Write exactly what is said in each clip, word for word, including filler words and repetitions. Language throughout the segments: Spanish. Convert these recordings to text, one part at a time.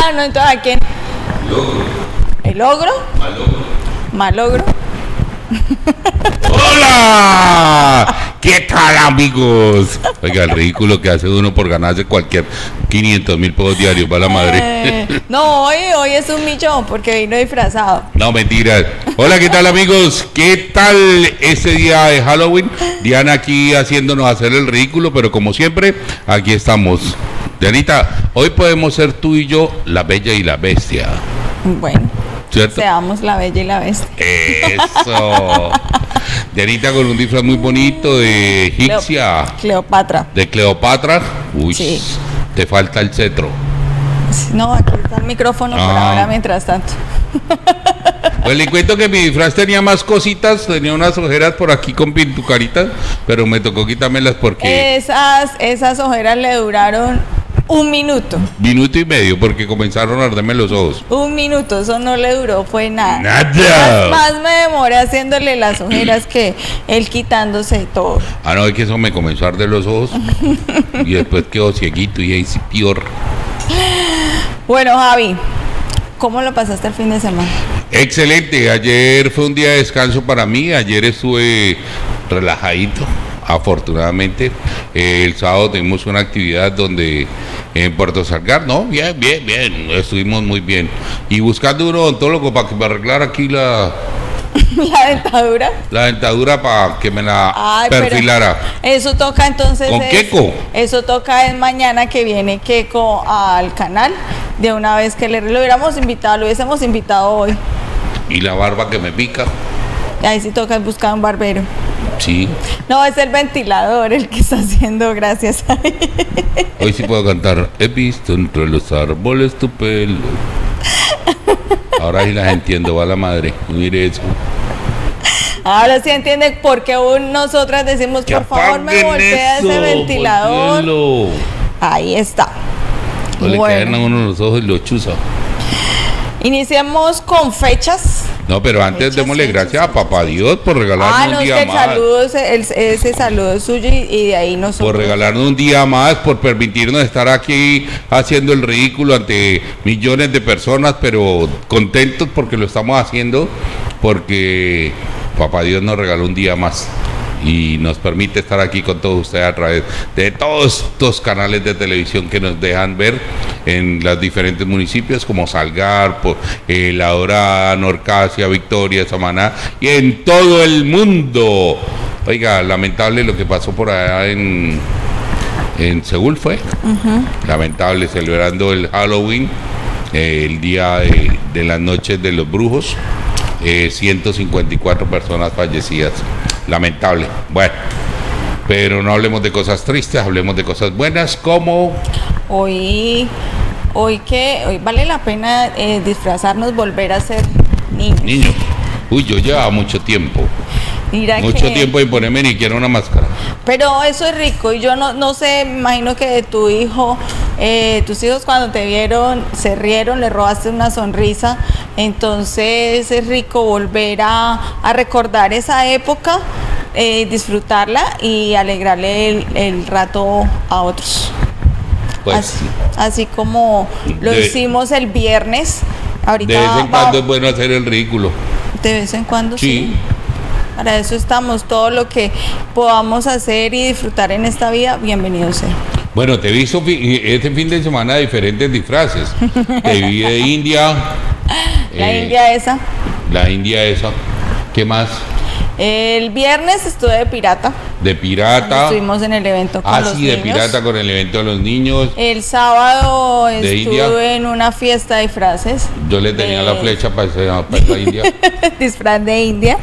No, entonces ¿a quién? Logro. ¿El ogro? Malogro. ¿Malogro? ¡Hola! ¿Qué tal, amigos? Oiga, el ridículo que hace uno por ganarse cualquier quinientos mil pesos diarios, va la madre. Eh, no, hoy, hoy es un millón porque vino disfrazado. No, mentiras. Hola, ¿qué tal, amigos? ¿Qué tal este día de Halloween? Diana aquí haciéndonos hacer el ridículo, pero como siempre, aquí estamos. Dianita, hoy podemos ser tú y yo la bella y la bestia. Bueno, ¿cierto? seamos la bella y la bestia. Eso. Dianita con un disfraz muy bonito de egipcia. Cleopatra. De Cleopatra. Uy, Sí. te falta el cetro. No, aquí está el micrófono por Ah. ahora mientras tanto. Pues le cuento que mi disfraz tenía más cositas, tenía unas ojeras por aquí con pintucaritas, pero me tocó quitármelas porque Esas, esas ojeras le duraron un minuto. minuto y medio, porque comenzaron a arderme los ojos. Un minuto, eso no le duró, fue nada. Nada. Más, más me demoré haciéndole las ojeras que él quitándose todo. Ah, no, es que eso me comenzó a arder los ojos y después quedó cieguito y ahí sí peor. Bueno, Javi, ¿cómo lo pasaste el fin de semana? Excelente, ayer fue un día de descanso para mí, ayer estuve relajadito, afortunadamente. Eh, el sábado tuvimos una actividad donde en Puerto Salgar, no, bien, bien, bien, estuvimos muy bien. Y buscando un odontólogo para que me arreglara aquí la, La dentadura. la dentadura para que me la Ay, pero perfilara. Eso toca entonces. ¿Con es- Keiko? Eso toca es mañana que viene Keiko al canal. De una vez que le lo hubiéramos invitado, lo hubiésemos invitado hoy. Y la barba que me pica, Y ahí sí toca buscar un barbero. sí. No, es el ventilador el que está haciendo gracias a él. Hoy sí puedo cantar. He visto entre los árboles tu pelo. Ahora sí las entiendo, va la madre. Mire eso. Ahora sí entiende por qué aún nosotras decimos, Que por favor, me apaguen voltea eso, ese ventilador. volteenlo. Ahí está. No le caen a Bueno, uno los ojos y lo chuza. iniciamos con fechas. No, pero antes Fechas, démosle fechas, gracias a Papá Dios por regalarnos Ah, un no, es que día el más. saludo, es- el- ese saludo es suyo y, y de ahí nosotros. Por regalarnos un día más, por permitirnos estar aquí haciendo el ridículo ante millones de personas, pero contentos porque lo estamos haciendo, porque Papá Dios nos regaló un día más y nos permite estar aquí con todos ustedes a través de todos estos canales de televisión que nos dejan ver en los diferentes municipios como Salgar, por, eh, La Dorada, Norcasia, Victoria, Samaná y en todo el mundo. Oiga, lamentable lo que pasó por allá en, en Seúl fue. Lamentable, celebrando el Halloween, eh, el día de, de las noches de los brujos. Eh, ciento cincuenta y cuatro personas fallecidas. Lamentable. Bueno, pero no hablemos de cosas tristes, hablemos de cosas buenas como... Hoy, hoy que hoy vale la pena eh, disfrazarnos, volver a ser niños. Niños. Uy, yo llevaba mucho tiempo. Mira Mucho que- tiempo sin ponerme ni siquiera una máscara. Pero eso es rico y yo no, no sé, me imagino que de tu hijo, eh, tus hijos cuando te vieron se rieron, le robaste una sonrisa, entonces es rico volver a, a recordar esa época, eh, disfrutarla y alegrarle el, el rato a otros. Pues así, así como lo De- hicimos el viernes. Ahorita de vez en va- cuando es bueno hacer el ridículo. de vez en cuando Sí. sí. Para eso estamos, todo lo que podamos hacer y disfrutar en esta vida, bienvenido sea. Bueno, te he visto fi- este fin de semana diferentes disfraces. Te vi de India. La eh, India esa. La India esa. ¿Qué más? El viernes estuve de pirata. De Cuando pirata. estuvimos en el evento con Ah, los sí, de niños. pirata con el evento de los niños. El sábado ¿De estuve India? en una fiesta de disfraces. Yo le tenía de- la flecha para esa, para esa India. Disfraz de India.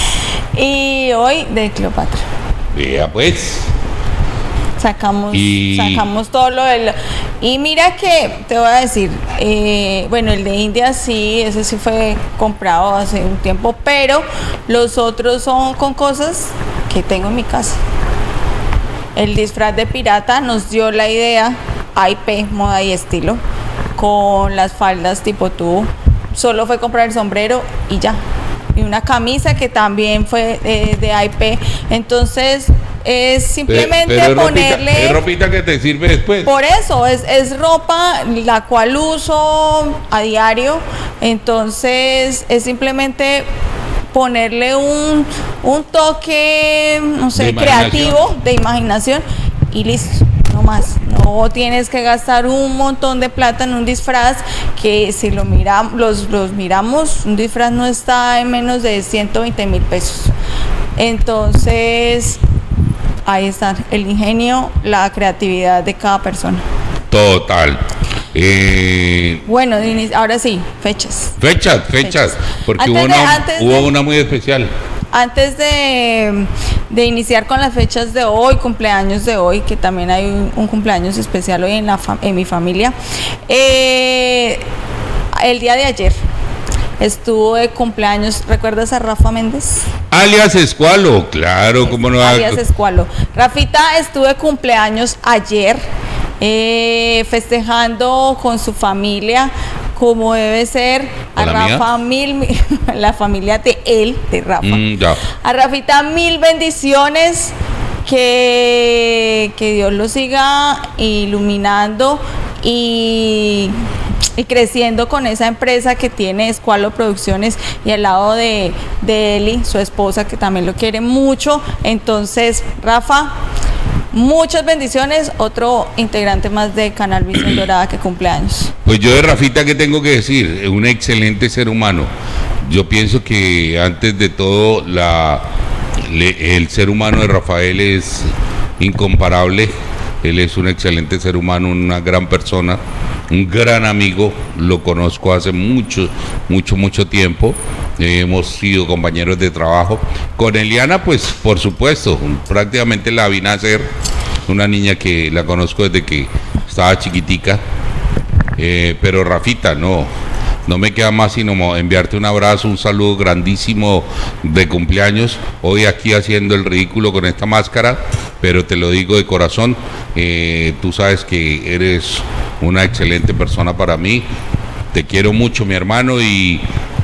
Y hoy de Cleopatra. Vea pues. Sacamos, Y- sacamos todo lo del... Y mira que, te voy a decir, eh, bueno, el de India sí, ese sí fue comprado hace un tiempo, pero los otros son con cosas que tengo en mi casa. El disfraz de pirata nos dio la idea, I P, moda y estilo, con las faldas tipo tubo. Solo fue comprar el sombrero y ya. Y una camisa que también fue eh, de I P. Entonces, es simplemente pero, pero es ponerle... Ropita, es ropita que te sirve después. Por eso, es, es ropa la cual uso a diario, entonces es simplemente ponerle un, un toque, no sé, De creativo, de imaginación y listo, no más. No tienes que gastar un montón de plata en un disfraz que si lo miramos, los, los miramos, un disfraz no está en menos de ciento veinte mil pesos. Entonces, ahí está el ingenio, la creatividad de cada persona. Total. Eh, Bueno, ahora sí, fechas. Fechas, fechas, fechas. Porque Antes hubo, de- una, antes hubo de- una muy especial. Antes de, de iniciar con las fechas de hoy, cumpleaños de hoy, que también hay un, un cumpleaños especial hoy en, la fam- en mi familia, eh, el día de ayer estuvo de cumpleaños, ¿recuerdas a Rafa Méndez? Alias Escualo, claro, cómo no. Alias Escualo. Rafita estuvo de cumpleaños ayer, eh, festejando con su familia, como debe ser, a ¿La mía? Rafa mil, mil- la familia de él, de Rafa. Mm, ya. A Rafita mil bendiciones, que, que Dios lo siga iluminando y, y creciendo con esa empresa que tiene Escualo Producciones y al lado de, de Eli, su esposa, que también lo quiere mucho. Entonces, Rafa, muchas bendiciones, otro integrante más de Canal Visión Dorada que cumple años. Pues yo de Rafita, ¿qué tengo que decir? Es un excelente ser humano. Yo pienso que antes de todo la, le- el ser humano de Rafael es incomparable. Él es un excelente ser humano, una gran persona, un gran amigo. Lo conozco hace mucho, mucho, mucho tiempo. Eh, hemos sido compañeros de trabajo. Con Eliana, pues por supuesto, prácticamente la vi nacer. Una niña que la conozco desde que estaba chiquitica. Eh, pero Rafita, no, no me queda más sino enviarte un abrazo, un saludo grandísimo de cumpleaños. Hoy aquí haciendo el ridículo con esta máscara, pero te lo digo de corazón, eh, tú sabes que eres una excelente persona para mí. Te quiero mucho, mi hermano, y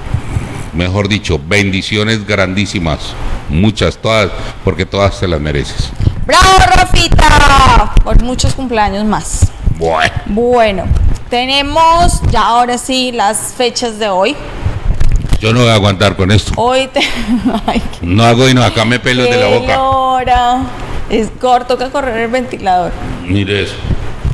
mejor dicho, bendiciones grandísimas, muchas, todas, porque todas te las mereces. ¡Bravo, Rafita! Por muchos cumpleaños más. Bueno. Bueno, tenemos ya ahora sí las fechas de hoy. Yo no voy a aguantar con esto. Hoy te... Ay, No hago y no acame pelos de la qué boca. lora. Es corto que correr el ventilador. Mire eso.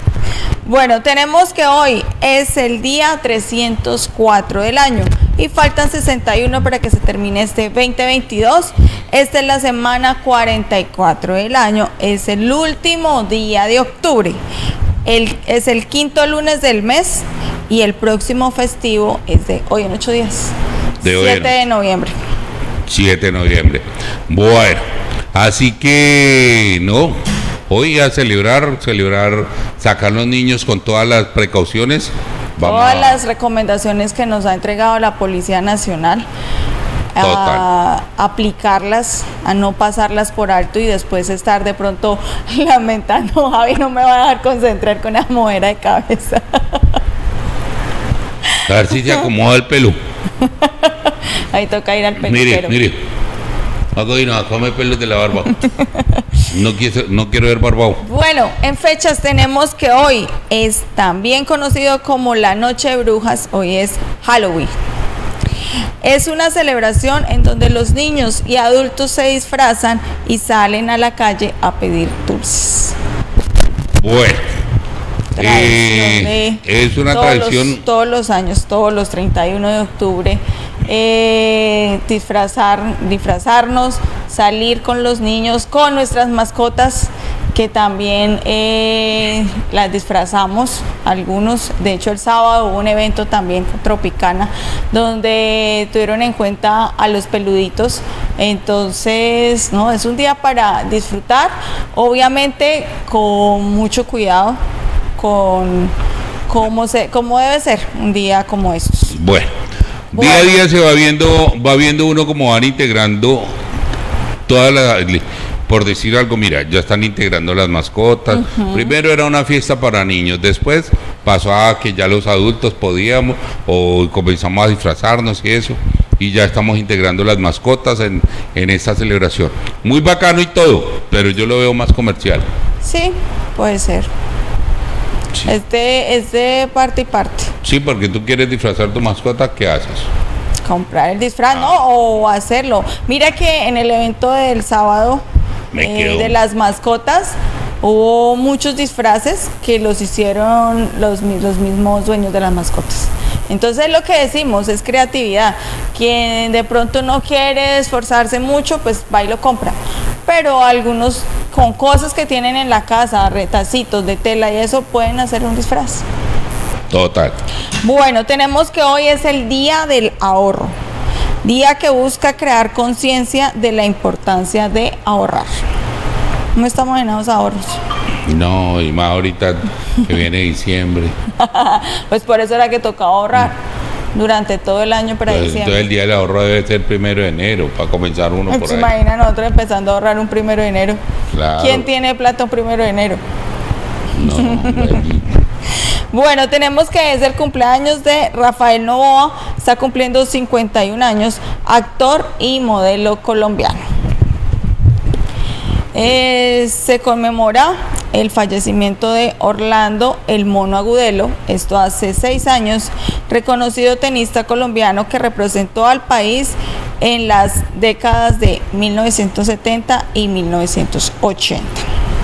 Bueno, tenemos que hoy es el día trescientos cuatro del año y faltan sesenta y uno para que se termine este veinte veintidós. Esta es la semana cuarenta y cuatro del año, es el último día de octubre. El, es el quinto lunes del mes y el próximo festivo es de hoy en ocho días. De hoy en siete de noviembre. siete de noviembre. Bueno, así que no, hoy a celebrar, celebrar, sacar los niños con todas las precauciones. Vamos Todas a- las recomendaciones que nos ha entregado la Policía Nacional, a aplicarlas, a no pasarlas por alto y después estar de pronto lamentando, Javi, no me va a dejar concentrar con la mojera de cabeza. A ver si se acomoda el pelo. Ahí toca ir al Mire, peluquero. mire. Hago y no, come pelos de la barba. No quiero, no quiero ver barbado. Bueno, en fechas tenemos que hoy es también conocido como la Noche de Brujas, hoy es Halloween. Es una celebración en donde los niños y adultos se disfrazan y salen a la calle a pedir dulces. Bueno. Tradición Eh, de es una todos tradición. los, todos los años, todos los treinta y uno de octubre, eh, disfrazar, disfrazarnos, salir con los niños, con nuestras mascotas, que también eh, las disfrazamos, algunos. De hecho, el sábado hubo un evento también con Tropicana, donde tuvieron en cuenta a los peluditos. Entonces, no, es un día para disfrutar, obviamente con mucho cuidado, con cómo se, cómo debe ser un día como estos. Bueno, Bueno. día a día se va viendo, va viendo uno cómo van integrando todas las, por decir algo, mira, ya están integrando las mascotas. Uh-huh. Primero era una fiesta para niños, después pasó a que ya los adultos podíamos o comenzamos a disfrazarnos y eso. y ya estamos integrando las mascotas en, en esta celebración. Muy bacano y todo, pero yo lo veo más comercial. Sí, puede ser. Sí. Es de, es de parte y parte. Sí, porque tú quieres disfrazar tu mascota, ¿qué haces? Comprar el disfraz, Ah. ¿no? O hacerlo. Mira que en el evento del sábado Me eh, quedo. de las mascotas hubo muchos disfraces que los hicieron los, mi- los mismos dueños de las mascotas. Entonces lo que decimos es creatividad. Quien de pronto no quiere esforzarse mucho, pues va y lo compra. Pero algunos con cosas que tienen en la casa, retacitos de tela y eso, pueden hacer un disfraz. Total. Bueno, tenemos que hoy es el Día del Ahorro. Día que busca crear conciencia de la importancia de ahorrar. ¿Cómo estamos en esos ahorros? No, y más ahorita que viene diciembre. Pues por eso era que tocaba ahorrar durante todo el año para Entonces, entonces el diciembre. día del ahorro debe ser primero de enero, para comenzar uno Ay, por pues ahí. imagina nosotros empezando a ahorrar un primero de enero. Claro. ¿Quién tiene plata un primero de enero? No, hombre. Bueno, tenemos que es el cumpleaños de Rafael Novoa, está cumpliendo cincuenta y un años, actor y modelo colombiano. Eh, se conmemora el fallecimiento de Orlando El Mono Agudelo, esto hace seis años, reconocido tenista colombiano que representó al país en las décadas de mil novecientos setenta y mil novecientos ochenta.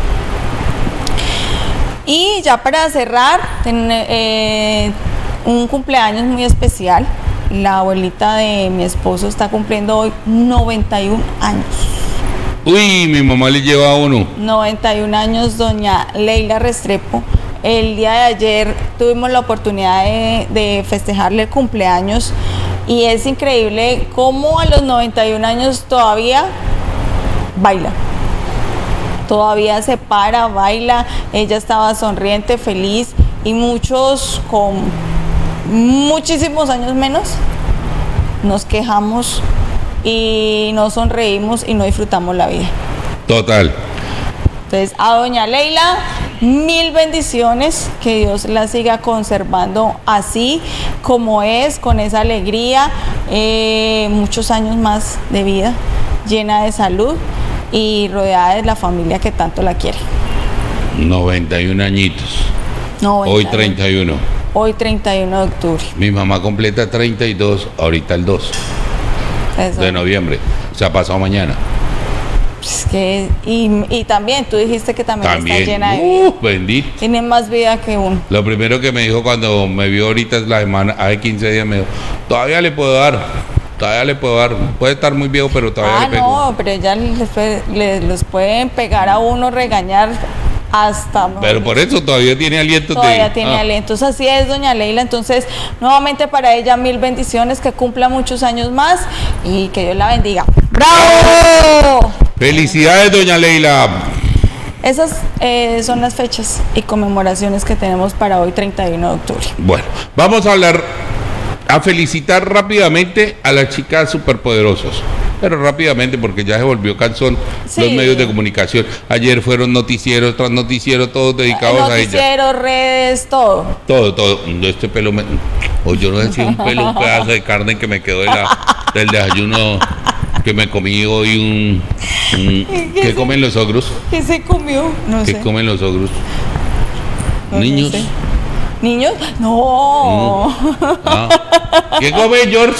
Y ya para cerrar, ten- eh, un cumpleaños muy especial. La abuelita de mi esposo está cumpliendo hoy noventa y un años. Uy, mi mamá le lleva a uno. noventa y un años, doña Leila Restrepo. El día de ayer tuvimos la oportunidad de, de festejarle el cumpleaños y es increíble cómo a los noventa y un años todavía baila. Todavía se para, baila, ella estaba sonriente, feliz y muchos con muchísimos años menos nos quejamos y no sonreímos y no disfrutamos la vida. Total. Entonces, a doña Leila, mil bendiciones, que Dios la siga conservando así como es, con esa alegría, eh, muchos años más de vida, llena de salud y rodeada de la familia que tanto la quiere. noventa y un añitos. noventa Hoy treinta y uno. Hoy treinta y uno de octubre. Mi mamá completa treinta y dos, ahorita el dos Eso. de noviembre. O sea, pasado mañana. Es que, y, y también, tú dijiste que también, También. está llena de vida. Uh, bendito. Tiene más vida que uno. Lo primero que me dijo cuando me vio ahorita es la semana, hace quince días, me dijo, todavía le puedo dar, todavía le puedo dar. Puede estar muy viejo, pero todavía Ah, le pego. no, pero ya les, puede- les- los pueden pegar a uno, regañar hasta... Pero por eso todavía tiene aliento. Todavía de, tiene ah, alientos, así es, doña Leila. Entonces, nuevamente para ella, mil bendiciones, que cumpla muchos años más y que Dios la bendiga. ¡Bravo! Felicidades, doña Leila. Esas eh, son las fechas y conmemoraciones que tenemos para hoy, treinta y uno de octubre. Bueno, vamos a hablar, a felicitar rápidamente a las chicas superpoderosas. Pero rápidamente, porque ya se volvió cansón Sí. los medios de comunicación. Ayer fueron noticieros tras noticieros, todos dedicados a ella. Noticieros, redes, todo. Todo, todo. Este pelo me... O yo no sé si un pelo, un pedazo de carne que me quedó de la, del desayuno que me comí hoy un... un- ¿Qué comen los ogros? ¿Qué se comió? No ¿Qué sé. comen los ogros? No, no Niños. sé. ¿Niños? No. Ah. ¿Qué come George?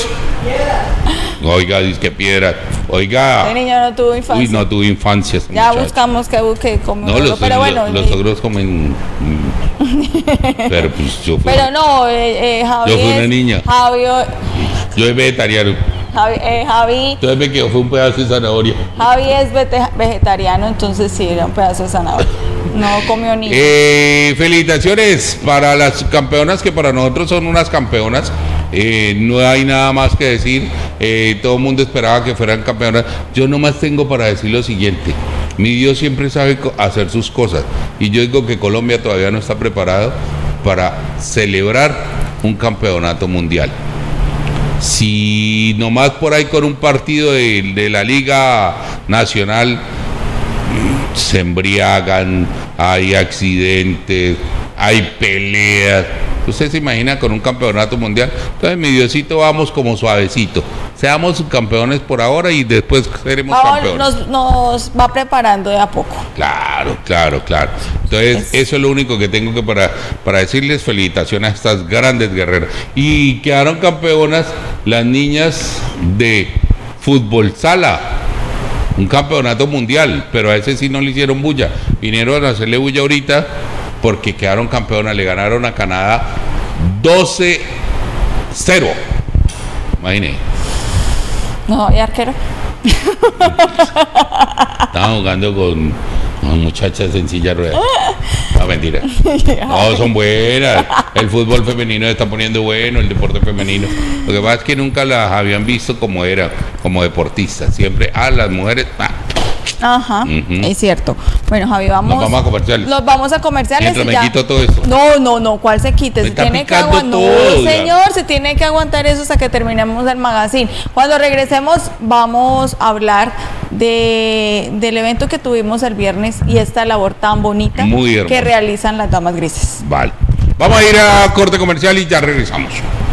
Oiga, dice que piedra. Oiga. Ese niño no tuvo infancia. Uy, no tuve infancia. ese Ya muchacho. buscamos que busque como No, los, pero bueno. los, los eh, ogros comen. mm, Pero pues yo fui, pero no, eh, eh, Javi Yo fui una es- niña. Javi, yo soy vegetariano. Javi, eh, Javi, Entonces me quedó fue un pedazo de zanahoria. Javi es vete- vegetariano, entonces sí, era un pedazo de zanahoria. No comió ni. Eh, felicitaciones para las campeonas que para nosotros son unas campeonas. Eh, no hay nada más que decir. Eh, todo el mundo esperaba que fueran campeonas. Yo nomás tengo para decir lo siguiente. Mi Dios siempre sabe co- hacer sus cosas. Y yo digo que Colombia todavía no está preparado para celebrar un campeonato mundial. Si nomás por ahí con un partido de, de la Liga Nacional se embriagan, hay accidentes, hay peleas. Usted se imagina con un campeonato mundial. Entonces, mi Diosito, vamos como suavecito. seamos subcampeones por ahora y después seremos Ahora campeones. nos, nos va preparando de a poco. Claro, claro, claro. Entonces, es... eso es lo único que tengo que para, para decirles felicitaciones a estas grandes guerreras. Y quedaron campeonas las niñas de fútbol sala. Un campeonato mundial, pero a ese sí no le hicieron bulla. Vinieron a hacerle bulla ahorita porque quedaron campeonas, le ganaron a Canadá doce cero. Imagínate. No, ¿y arquero? Estaban jugando con, con muchachas en silla de ruedas. No, mentira. No, son buenas. El fútbol femenino se está poniendo bueno, el deporte femenino. Lo que pasa es que nunca las habían visto como era, como deportistas. Siempre, ah, las mujeres. Ah. Ajá, uh-huh. Es cierto. Bueno, Javi, vamos. Nos vamos a comerciales. Nos vamos a comerciales. Mientras me ya... quito todo esto. No, no, no. ¿Cuál se quite? Me se tiene que aguantar. No, señor, se tiene que aguantar eso hasta que terminemos el magazine. Cuando regresemos, vamos a hablar de del evento que tuvimos el viernes y esta labor tan bonita Muy que realizan las damas grises. Vale. Vamos a ir a corte comercial y ya regresamos.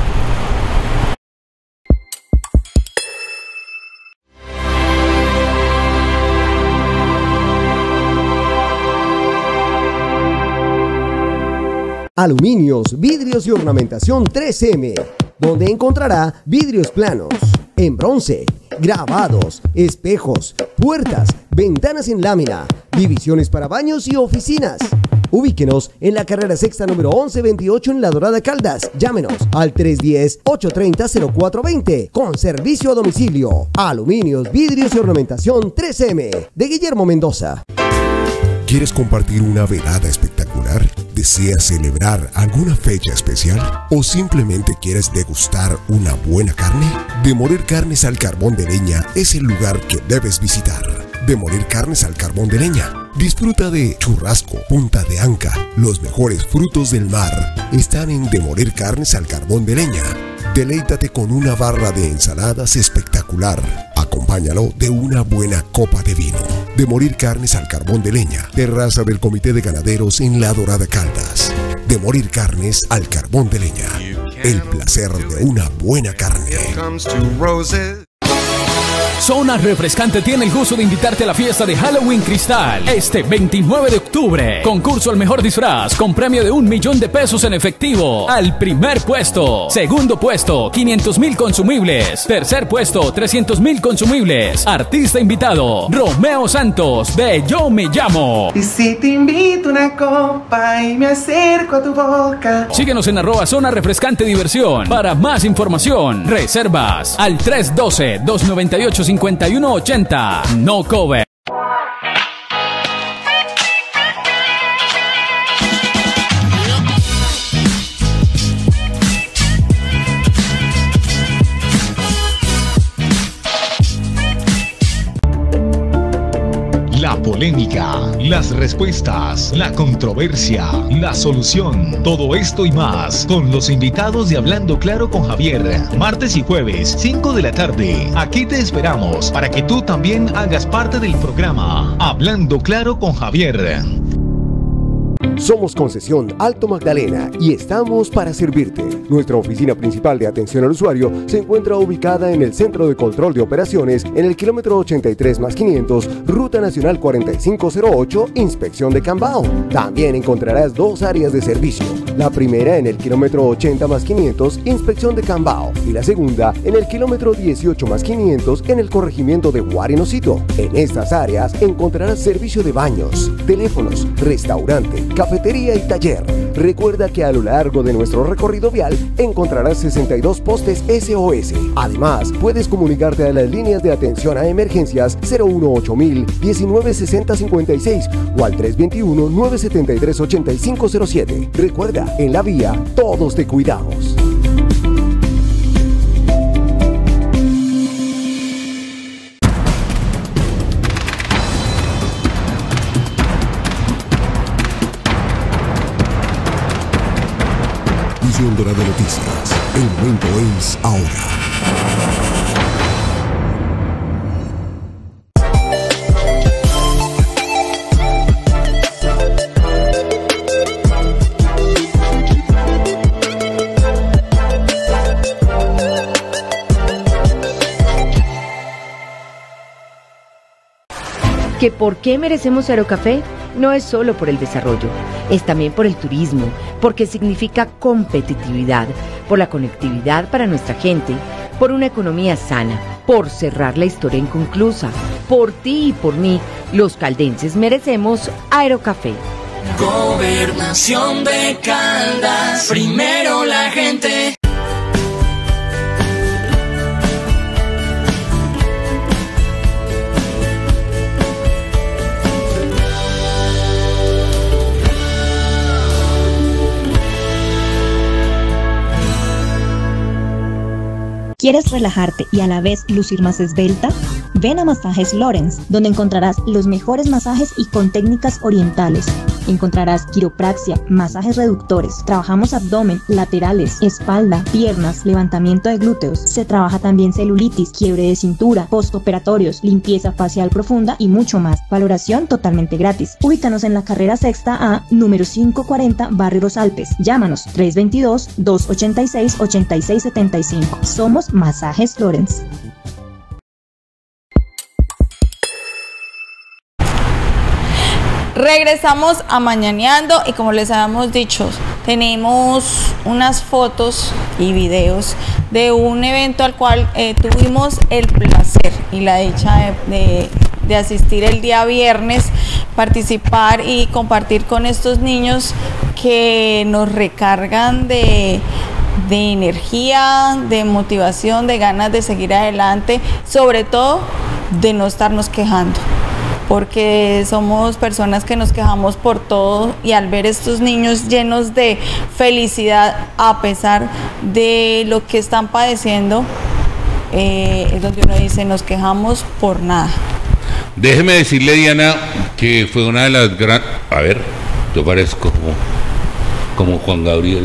Aluminios, vidrios y ornamentación tres eme, donde encontrará vidrios planos, en bronce, grabados, espejos, puertas, ventanas en lámina, divisiones para baños y oficinas. Ubíquenos en la carrera sexta número once veintiocho en La Dorada, Caldas. Llámenos al tres uno cero, ocho tres cero, cero cuatro dos cero con servicio a domicilio. Aluminios, vidrios y ornamentación tres eme de Guillermo Mendoza. ¿Quieres compartir una velada espectacular? ¿Deseas celebrar alguna fecha especial? ¿O simplemente quieres degustar una buena carne? De Morir Carnes al Carbón de Leña es el lugar que debes visitar. De Morir Carnes al Carbón de Leña. Disfruta de churrasco, punta de anca, los mejores frutos del mar. Están en De Morir Carnes al Carbón de Leña. Deleítate con una barra de ensaladas espectacular. Acompáñalo de una buena copa de vino. De Morir Carnes al Carbón de Leña. Terraza del Comité de Ganaderos en La Dorada, Caldas. De Morir Carnes al Carbón de Leña. El placer de una buena carne. Zona Refrescante tiene el gusto de invitarte a la fiesta de Halloween Cristal este veintinueve de octubre. Concurso al mejor disfraz con premio de un millón de pesos en efectivo al primer puesto. Segundo puesto, quinientos mil consumibles. Tercer puesto, trescientos mil consumibles. Artista invitado, Romeo Santos de Yo Me Llamo. Y si te invito una copa y me acerco a tu boca. Síguenos en arroba Zona Refrescante Diversión. Para más información, reservas al tres uno dos, dos nueve ocho, cinco uno ocho cero. No cover. La polémica, las respuestas, la controversia, la solución, todo esto y más con los invitados de Hablando Claro con Javier, martes y jueves, cinco de la tarde. Aquí te esperamos para que tú también hagas parte del programa Hablando Claro con Javier. Somos Concesión Alto Magdalena y estamos para servirte. Nuestra oficina principal de atención al usuario se encuentra ubicada en el Centro de Control de Operaciones en el kilómetro ochenta y tres más quinientos, Ruta Nacional cuarenta y cinco cero ocho, Inspección de Cambao. También encontrarás dos áreas de servicio. La primera en el kilómetro ochenta más quinientos, Inspección de Cambao, y la segunda en el kilómetro dieciocho más quinientos en el corregimiento de Guarinocito. En estas áreas encontrarás servicio de baños, teléfonos, restaurante, cafetería y taller. Recuerda que a lo largo de nuestro recorrido vial encontrarás sesenta y dos postes ese o ese. Además, puedes comunicarte a las líneas de atención a emergencias cero uno ocho mil, diecinueve sesenta cincuenta y seis o al tres dos uno, nueve siete tres, ocho cinco cero siete. Recuerda, en la vía todos te cuidamos. Visión Dorada Noticias. El momento es ahora. que por qué merecemos Aerocafé no es solo por el desarrollo, es también por el turismo, porque significa competitividad, por la conectividad para nuestra gente, por una economía sana, por cerrar la historia inconclusa, por ti y por mí, los caldenses merecemos Aerocafé. Gobernación de Caldas, primero la gente. ¿Quieres relajarte y a la vez lucir más esbelta? Ven a Masajes Lorenz, donde encontrarás los mejores masajes y con técnicas orientales. Encontrarás quiropraxia, masajes reductores, trabajamos abdomen, laterales, espalda, piernas, levantamiento de glúteos. Se trabaja también celulitis, quiebre de cintura, postoperatorios, limpieza facial profunda y mucho más. Valoración totalmente gratis. Ubícanos en la carrera sexta A, número quinientos cuarenta, Barrio Los Alpes. Llámanos tres dos dos, dos ocho seis, ocho seis siete cinco. Somos Masajes Lorenz. Regresamos a Mañaneando y como les habíamos dicho, tenemos unas fotos y videos de un evento al cual eh, tuvimos el placer y la dicha de, de, de asistir el día viernes, participar y compartir con estos niños que nos recargan de... de energía, de motivación, de ganas de seguir adelante, sobre todo de no estarnos quejando, porque somos personas que nos quejamos por todo y al ver estos niños llenos de felicidad a pesar de lo que están padeciendo, eh, es donde uno dice nos quejamos por nada. Déjeme decirle, Diana, que fue una de las grandes... A ver, yo parezco como, como Juan Gabriel.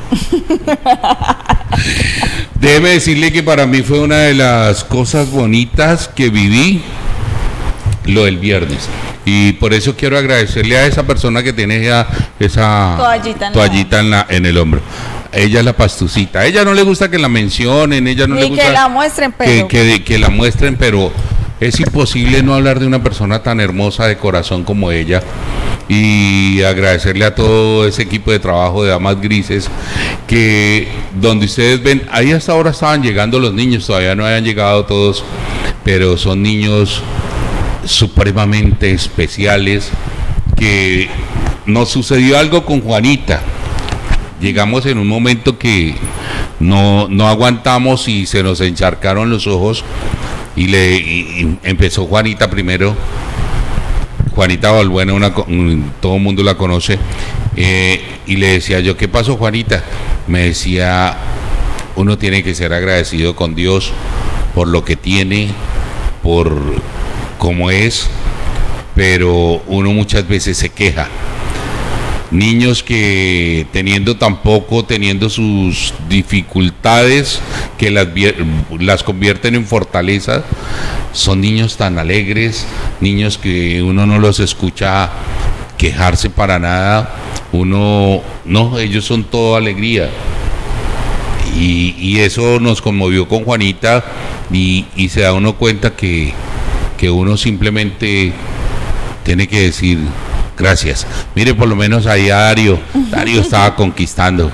Déjeme decirle que para mí fue una de las cosas bonitas que viví lo del viernes, y por eso quiero agradecerle a esa persona que tiene esa, esa toallita, en, toallita la... en, la, en el hombro. Ella es la pastucita. A ella no le gusta que la mencionen, ella no Ni le gusta que la muestren, pero que, que, que la muestren, pero es imposible no hablar de una persona tan hermosa de corazón como ella. Y agradecerle a todo ese equipo de trabajo de Damas Grises, que donde ustedes ven, ahí hasta ahora estaban llegando los niños, todavía no habían llegado todos, pero son niños supremamente especiales, que nos sucedió algo con Juanita. Llegamos en un momento que no, no aguantamos y se nos encharcaron los ojos y, le, y, y empezó Juanita primero. Juanita Balbuena, una, todo el mundo la conoce, eh, y le decía yo, ¿qué pasó, Juanita? Me decía, uno tiene que ser agradecido con Dios por lo que tiene, por cómo es, pero uno muchas veces se queja. Niños que teniendo tan poco, teniendo sus dificultades que las, las convierten en fortaleza, son niños tan alegres, niños que uno no los escucha quejarse para nada, uno, no, ellos son todo alegría. Y, y eso nos conmovió con Juanita, y, y se da uno cuenta que, que uno simplemente tiene que decir gracias. Mire, por lo menos ahí a Darío. Darío estaba conquistando.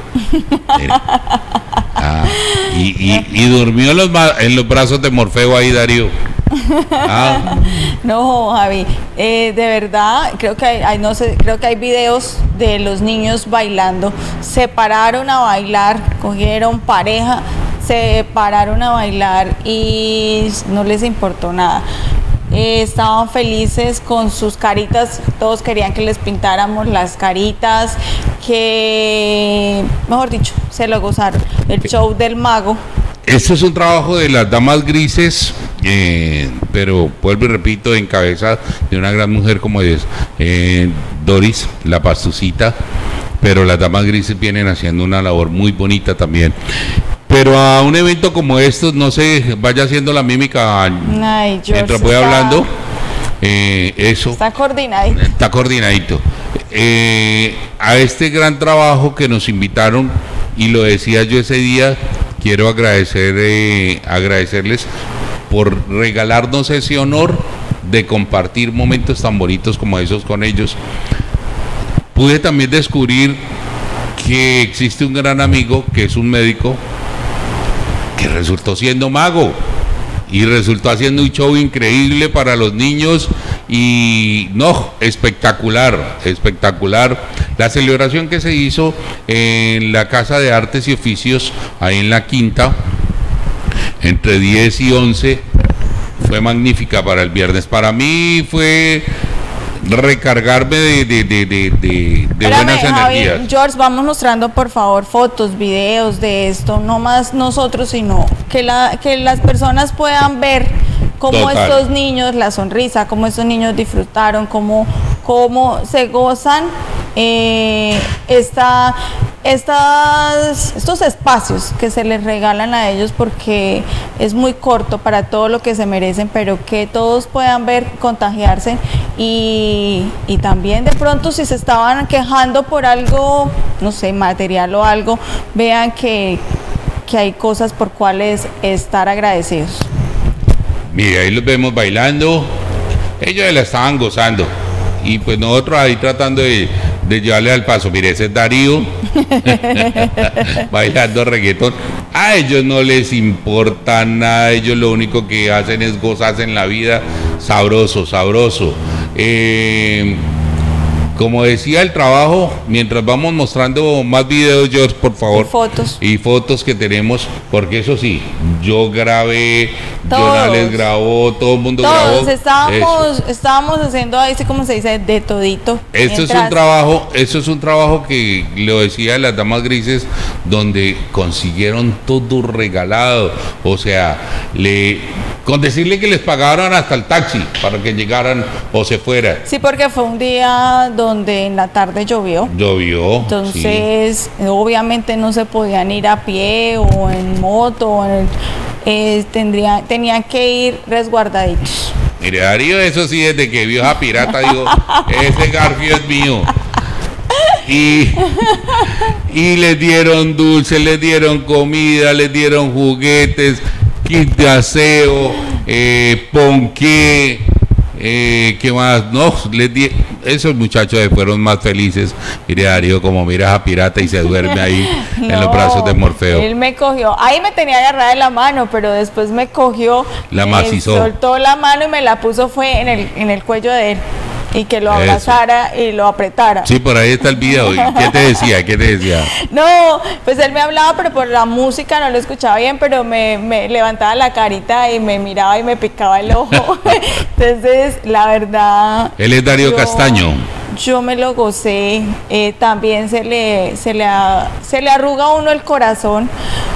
Ah, y, y, y durmió en los, en los brazos de Morfeo ahí, Darío. Ah. No, Javi, eh, de verdad, creo que hay, hay, no sé, creo que hay videos de los niños bailando. Se pararon a bailar, cogieron pareja, se pararon a bailar y no les importó nada. Eh, estaban felices con sus caritas, todos querían que les pintáramos las caritas, que, mejor dicho, se lo gozaron. El show del mago. Esto es un trabajo de las Damas Grises, eh, pero vuelvo y repito, en cabeza de una gran mujer como es eh, Doris, la pastucita, pero las Damas Grises vienen haciendo una labor muy bonita también. Pero a un evento como estos, no sé, vaya haciendo la mímica Ay, mientras voy está, hablando. Eh, eso. Está coordinadito. Está coordinadito. Eh, a este gran trabajo que nos invitaron, y lo decía yo ese día, quiero agradecer, eh, agradecerles por regalarnos ese honor de compartir momentos tan bonitos como esos con ellos, pude también descubrir que existe un gran amigo que es un médico que resultó siendo mago y resultó haciendo un show increíble para los niños y no, espectacular, espectacular. La celebración que se hizo en la Casa de Artes y Oficios, ahí en la Quinta, entre diez y once, fue magnífica para el viernes. Para mí fue recargarme de, de, de, de, de, de buenas energías. Javier, George, vamos mostrando por favor fotos, videos de esto, no más nosotros, sino que, la, que las personas puedan ver cómo Total. estos niños, la sonrisa, cómo estos niños disfrutaron, cómo, cómo se gozan eh, esta, estas, estos espacios que se les regalan a ellos, porque es muy corto para todo lo que se merecen, pero que todos puedan ver, contagiarse y, y también de pronto si se estaban quejando por algo, no sé, material o algo, vean que, que hay cosas por cuales estar agradecidos. Mire, ahí los vemos bailando, ellos la estaban gozando y pues nosotros ahí tratando de, de llevarle al paso. Mire, ese es Darío bailando reggaetón. A ellos no les importa nada, ellos lo único que hacen es gozarse en la vida, sabroso, sabroso. Eh, como decía el trabajo, mientras vamos mostrando más videos, George, por favor, y fotos y fotos que tenemos, porque eso sí, yo grabé, Todos. Jonales grabó, todo el mundo Todos grabó. estábamos, estábamos haciendo ahí, como se dice, de todito. Esto es un trabajo, eso es un trabajo que lo decía las damas grises, donde consiguieron todo regalado, o sea, le con decirle que les pagaron hasta el taxi para que llegaran o se fueran. Sí, porque fue un día donde en la tarde llovió. Llovió. Entonces, sí. obviamente no se podían ir a pie o en moto, o en el, eh, tendría, tenían que ir resguardaditos. Mire, Darío, eso sí, desde que vio a Pirata, digo, ese Garfio es mío. Y, y les dieron dulces, les dieron comida, les dieron juguetes, kit de aseo, eh, ponqué, eh, ¿qué más? No, les di, esos muchachos fueron más felices. Mire, Darío, como miras a Pirata y se duerme ahí no, en los brazos de Morfeo. Él me cogió, ahí me tenía agarrada de la mano, pero después me cogió, la macizó, soltó la mano y me la puso fue en el, en el cuello de él. Y que lo abrazara Eso. y lo apretara. Sí, por ahí está el video. ¿Qué te decía? ¿Qué te decía? No, pues él me hablaba, pero por la música no lo escuchaba bien, pero me, me levantaba la carita y me miraba y me picaba el ojo. Entonces, la verdad... Él es Darío yo, Castaño. Yo me lo gocé. Eh, también se le, se, le, se le arruga a uno el corazón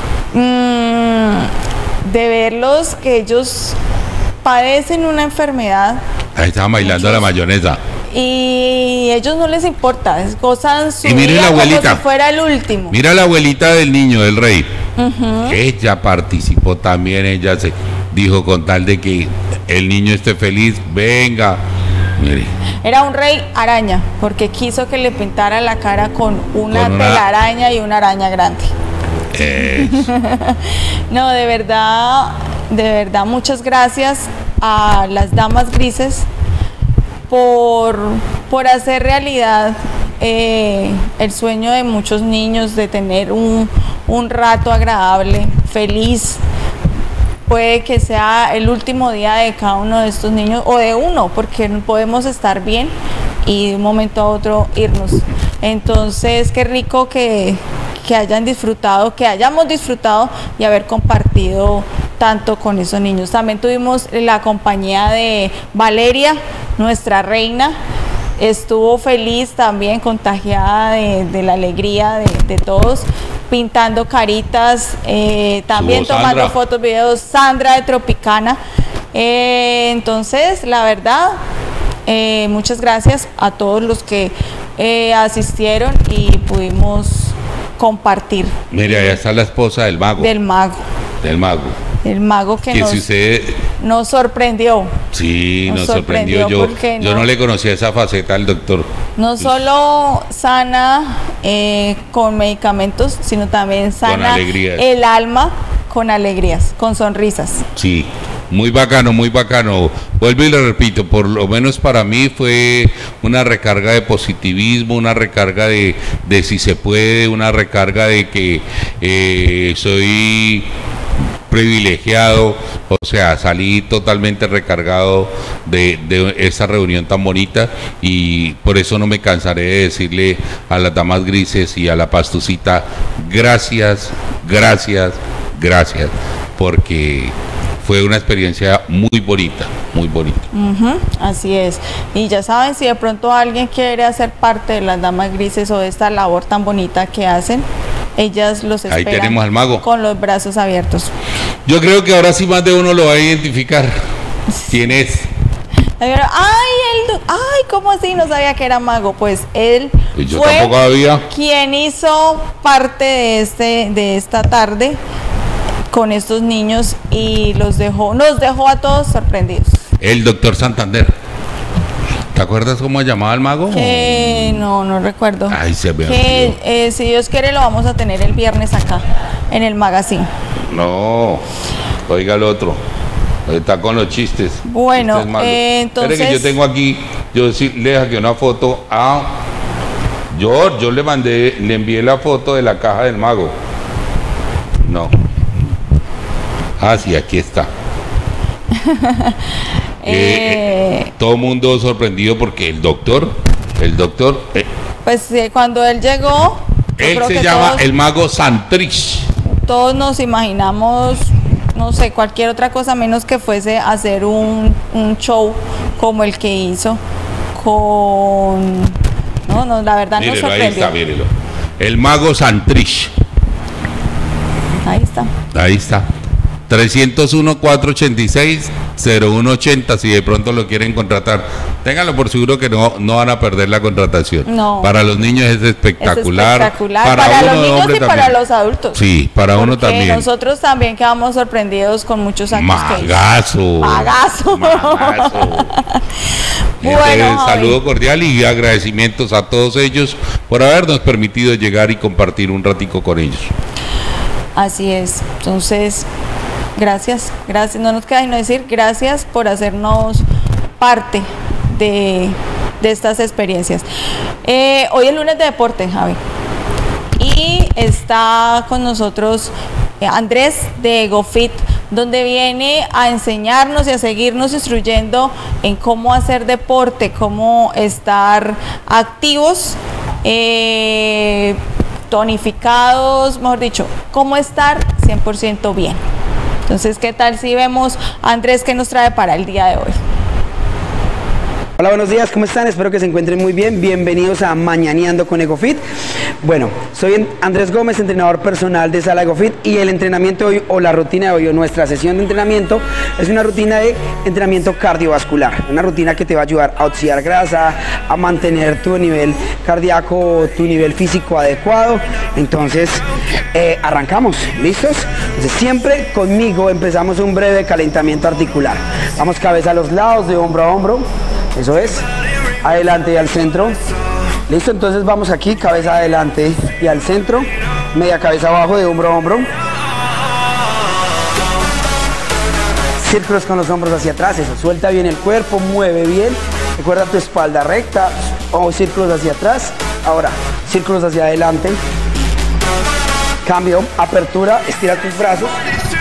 mmm, de verlos que ellos padecen una enfermedad. Ahí estaban bailando la mayonesa. Y ellos no les importa, gozan su y mire vida la abuelita, como si fuera el último. Mira la abuelita del niño, del rey. Uh-huh. Ella participó también, ella se dijo con tal de que el niño esté feliz, venga. Mire. Era un rey araña, porque quiso que le pintara la cara con una, con una... telaraña y una araña grande. Eh. No, de verdad, de verdad, muchas gracias a las damas grises por, por hacer realidad eh, el sueño de muchos niños de tener un, un rato agradable, feliz. Puede que sea el último día de cada uno de estos niños o de uno, porque podemos estar bien y de un momento a otro irnos. Entonces, qué rico que, que hayan disfrutado, que hayamos disfrutado y haber compartido tanto con esos niños. También tuvimos la compañía de Valeria, nuestra reina. Estuvo feliz también, contagiada de, de la alegría de, de todos, pintando caritas, eh, también Subo tomando Sandra. fotos, videos. Sandra de Tropicana. Eh, entonces, la verdad, eh, muchas gracias a todos los que eh, asistieron y pudimos compartir. Mira, allá está la esposa del mago. Del mago. Del mago. El mago que, que nos, si usted... nos sorprendió. Sí, nos, nos sorprendió. sorprendió. Yo, yo no. no le conocía esa faceta al doctor. No solo sana eh, con medicamentos, sino también sana el alma con alegrías, con sonrisas. Sí, muy bacano, muy bacano. vuelvo y le repito, por lo menos para mí fue una recarga de positivismo, una recarga de, de si se puede, una recarga de que eh, soy privilegiado, o sea, salí totalmente recargado de, de esa reunión tan bonita, y por eso no me cansaré de decirle a las damas grises y a la pastucita, gracias, gracias, gracias, porque fue una experiencia muy bonita, muy bonita. Uh-huh, así es. Y ya saben, si de pronto alguien quiere hacer parte de las damas grises o de esta labor tan bonita que hacen, ellas los esperan. Ahí tenemos al mago con los brazos abiertos. Yo creo que ahora sí más de uno lo va a identificar. ¿Quién es? Ay, él, ay, ¿cómo así? No sabía que era mago. Pues él y yo fue tampoco había. quien hizo parte de este, de esta tarde con estos niños y los dejó, nos dejó a todos sorprendidos. El doctor Santander. ¿Te acuerdas cómo llamaba el mago? Que no, no recuerdo. Ay, se me que eh, si Dios quiere lo vamos a tener el viernes acá en el magazine. No, oiga el otro. Está con los chistes. Bueno, chistes eh, entonces. Espere que yo tengo aquí, yo sí le saqué una foto a George, yo le mandé, le envié la foto de la caja del mago. No. Ah, sí, aquí está. eh, eh, todo el mundo sorprendido porque el doctor, el doctor. Eh, pues eh, cuando él llegó. Él se llama todos, el mago Santrich. Todos nos imaginamos, no sé, cualquier otra cosa menos que fuese a hacer un, un show como el que hizo con. No, no, la verdad mírelo, nos sorprendió. Ahí está, mírelo. El mago Santrich. Ahí está. Ahí está. trescientos uno, cuatrocientos ochenta y seis, cero uno ochenta, si de pronto lo quieren contratar. Ténganlo por seguro que no, no van a perder la contratación. No. Para los niños es espectacular. Es espectacular. Para, para uno, los niños y también. Para los adultos. Sí, para Porque uno también. Nosotros también quedamos sorprendidos con muchos actos. Magazo. Magazo. Magazo. Bueno, este, saludo cordial y agradecimientos a todos ellos por habernos permitido llegar y compartir un ratico con ellos. Así es. Entonces, gracias, gracias. No nos queda sino decir gracias por hacernos parte de, de estas experiencias. Eh, hoy es lunes de deporte, Javi. Y está con nosotros eh, Andrés de EgoFit, donde viene a enseñarnos y a seguirnos instruyendo en cómo hacer deporte, cómo estar activos, eh, tonificados, mejor dicho, cómo estar cien por ciento bien. Entonces, ¿qué tal si vemos a Andrés qué nos trae para el día de hoy? Hola, buenos días, ¿cómo están? Espero que se encuentren muy bien. Bienvenidos a Mañaneando con EgoFit. Bueno, soy Andrés Gómez, entrenador personal de Sala EgoFit, y el entrenamiento de hoy, o la rutina de hoy, o nuestra sesión de entrenamiento, es una rutina de entrenamiento cardiovascular. Una rutina que te va a ayudar a oxidar grasa, a mantener tu nivel cardíaco, tu nivel físico adecuado. Entonces, eh, arrancamos, ¿listos? Entonces, siempre conmigo empezamos un breve calentamiento articular. Vamos cabeza a los lados, de hombro a hombro. Eso es, adelante y al centro. Listo, entonces vamos aquí, cabeza adelante y al centro, media cabeza abajo, de hombro a hombro. Círculos con los hombros hacia atrás, eso, suelta bien el cuerpo, mueve bien. Recuerda tu espalda recta, o círculos hacia atrás. Ahora, círculos hacia adelante. Cambio, apertura, estira tus brazos.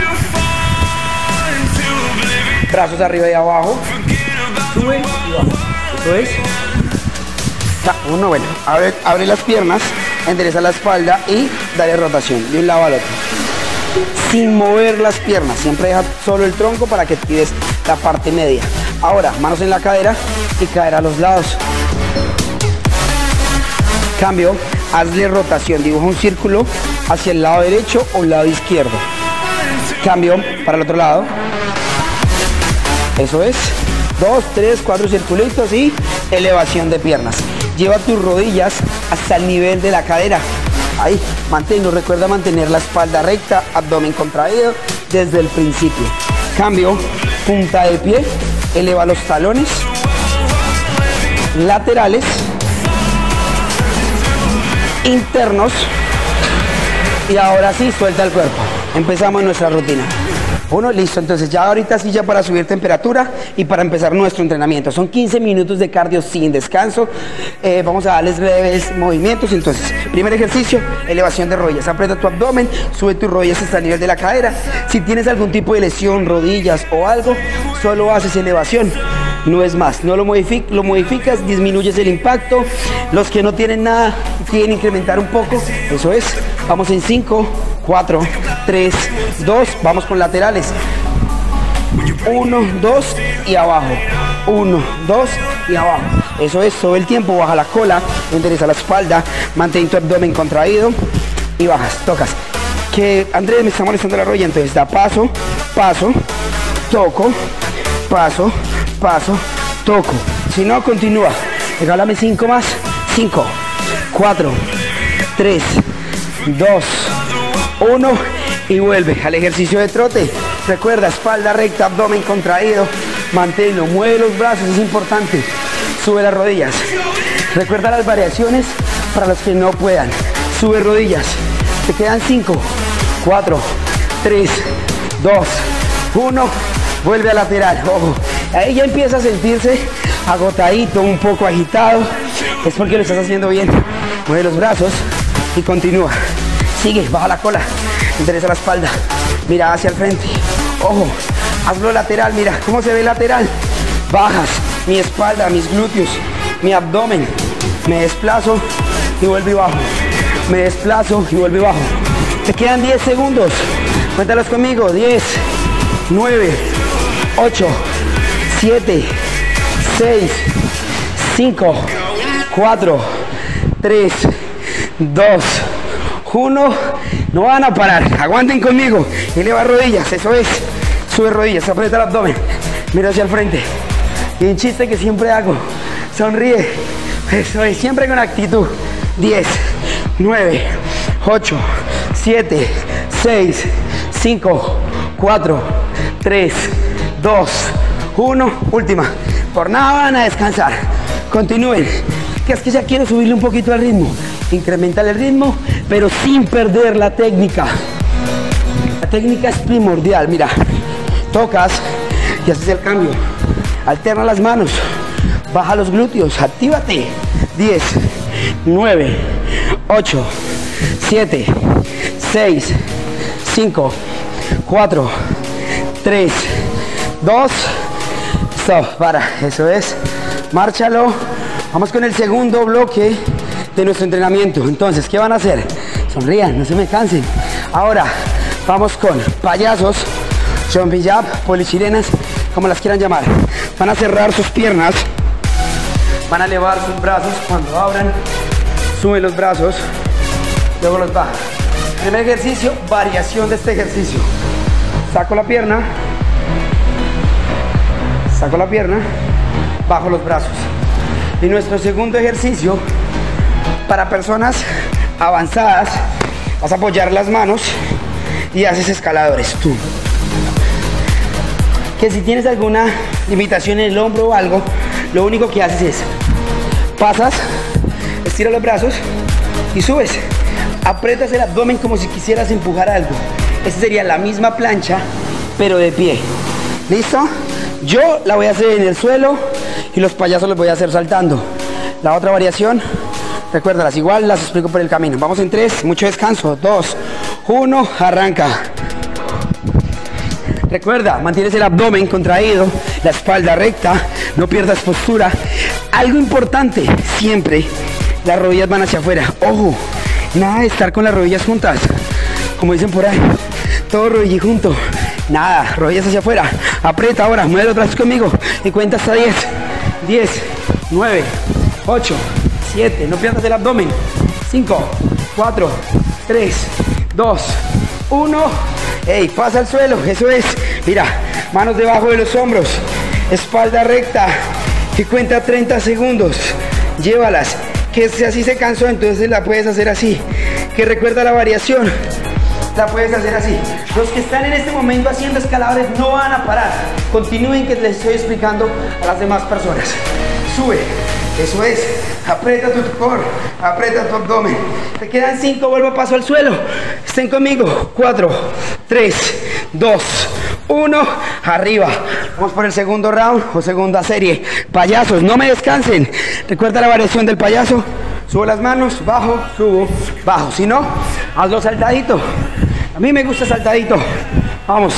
Brazos arriba y abajo. Sube y baja. Eso es. Uno, bueno, abre, abre las piernas, endereza la espalda y dale rotación de un lado al otro. Sin mover las piernas, siempre deja solo el tronco para que actives la parte media. Ahora, manos en la cadera y cadera a los lados. Cambio, hazle rotación, dibuja un círculo hacia el lado derecho o el lado izquierdo. Cambio para el otro lado. Eso es. Dos, tres, cuatro circulitos y elevación de piernas. Lleva tus rodillas hasta el nivel de la cadera. Ahí, manténlo. Recuerda mantener la espalda recta, abdomen contraído desde el principio. Cambio, punta de pie, eleva los talones, laterales, internos. Y ahora sí, suelta el cuerpo. Empezamos nuestra rutina. uno, listo. Entonces ya ahorita sí ya para subir temperatura y para empezar nuestro entrenamiento. Son quince minutos de cardio sin descanso. Eh, vamos a darles breves movimientos. Entonces, primer ejercicio, elevación de rodillas. Aprieta tu abdomen, sube tus rodillas hasta el nivel de la cadera. Si tienes algún tipo de lesión, rodillas o algo, solo haces elevación. No es más, no lo, modific lo modificas, disminuyes el impacto. Los que no tienen nada quieren incrementar un poco, eso es. Vamos en cinco, cuatro, tres, dos, vamos con laterales. uno, dos y abajo. uno, dos y abajo. Eso es, todo el tiempo baja la cola, endereza la espalda, mantén tu abdomen contraído y bajas, tocas. Que Andrés me está molestando la rodilla, entonces da paso, paso, toco, paso, paso, toco. Si no, continúa. Regálame cinco más. cinco, cuatro, tres, dos, uno y vuelve al ejercicio de trote. Recuerda, espalda recta, abdomen contraído. Manténlo, mueve los brazos, es importante. Sube las rodillas. Recuerda las variaciones para los que no puedan. Sube rodillas. Te quedan cinco, cuatro, tres, dos, uno. Vuelve a lateral, ojo. Ahí ya empieza a sentirse agotadito, un poco agitado. Es porque lo estás haciendo bien. Mueve los brazos y continúa. Sigue, baja la cola, endereza la espalda. Mira hacia el frente. Ojo, hazlo lateral, mira cómo se ve lateral. Bajas mi espalda, mis glúteos, mi abdomen. Me desplazo y vuelvo y bajo. Me desplazo y vuelvo y bajo. Te quedan diez segundos. Cuéntalos conmigo. diez, nueve, ocho, siete, seis, cinco, cuatro, tres, dos, uno. No van a parar. Aguanten conmigo. Eleva rodillas. Eso es. Sube rodillas. Aprieta el abdomen. Mira hacia el frente. Y un chiste que siempre hago. Sonríe. Eso es. Siempre con actitud. diez, nueve, ocho, siete, seis, cinco, cuatro, tres, dos, uno. Última. Por nada van a descansar. Continúen. Que es que ya quiero subirle un poquito al ritmo. Incrementar el ritmo, pero sin perder la técnica. La técnica es primordial. Mira, tocas y haces el cambio. Alterna las manos. Baja los glúteos. Actívate. diez, nueve, ocho, siete, seis, cinco, cuatro, tres, dos. Stop. Para. Eso es. Márchalo. Vamos con el segundo bloque de nuestro entrenamiento. Entonces, ¿qué van a hacer? Sonrían, no se me cansen. Ahora, vamos con payasos, jumping jab, polichilenas, como las quieran llamar. Van a cerrar sus piernas, van a elevar sus brazos cuando abran, suben los brazos, luego los bajan. Primer ejercicio, variación de este ejercicio. Saco la pierna, saco la pierna, bajo los brazos. Y nuestro segundo ejercicio, para personas avanzadas, vas a apoyar las manos y haces escaladores. Tú. Que si tienes alguna limitación en el hombro o algo, lo único que haces es pasas, estiras los brazos y subes. Aprietas el abdomen como si quisieras empujar algo. Esa sería la misma plancha, pero de pie. ¿Listo? Yo la voy a hacer en el suelo y los payasos los voy a hacer saltando. La otra variación, recuérdalas, igual las explico por el camino. Vamos en tres, mucho descanso. Dos, uno, arranca. Recuerda, mantienes el abdomen contraído, la espalda recta, no pierdas postura. Algo importante, siempre las rodillas van hacia afuera. Ojo, nada de estar con las rodillas juntas, como dicen por ahí, todo rodilla junto. Nada, rodillas hacia afuera. Aprieta ahora, mueve los brazos conmigo y cuenta hasta diez. diez, nueve, ocho, siete, no pierdas el abdomen. cinco, cuatro, tres, dos, uno. Ey, pasa al suelo, eso es. Mira, manos debajo de los hombros, espalda recta y cuenta treinta segundos. Llévalas, que si así se cansó, entonces la puedes hacer así. Que recuerda la variación, la puedes hacer así. Los que están en este momento haciendo escaladores no van a parar. Continúen, que les estoy explicando a las demás personas. Sube, eso es. Aprieta tu core, aprieta tu abdomen. Te quedan cinco, vuelvo a paso al suelo. Estén conmigo. cuatro, tres, dos, uno, arriba. Vamos por el segundo round o segunda serie. Payasos, no me descansen. Recuerda la variación del payaso. Subo las manos, bajo, subo, bajo. Si no, hazlo saltadito. A mí me gusta saltadito. Vamos.